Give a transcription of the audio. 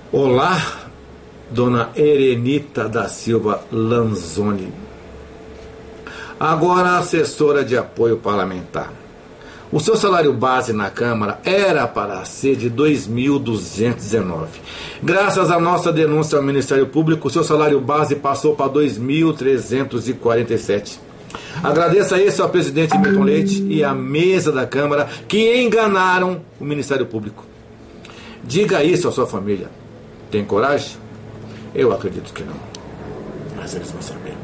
Olá, dona Erenita da Silva Lanzoni. Agora assessora de apoio parlamentar. O seu salário base na Câmara era para ser de R$ 2.219. Graças à nossa denúncia ao Ministério Público, o seu salário base passou para R$ 2.347. Agradeço a esse ao presidente Milton Leite e à mesa da Câmara que enganaram o Ministério Público. Diga isso à sua família. Tem coragem? Eu acredito que não. Mas eles vão saber.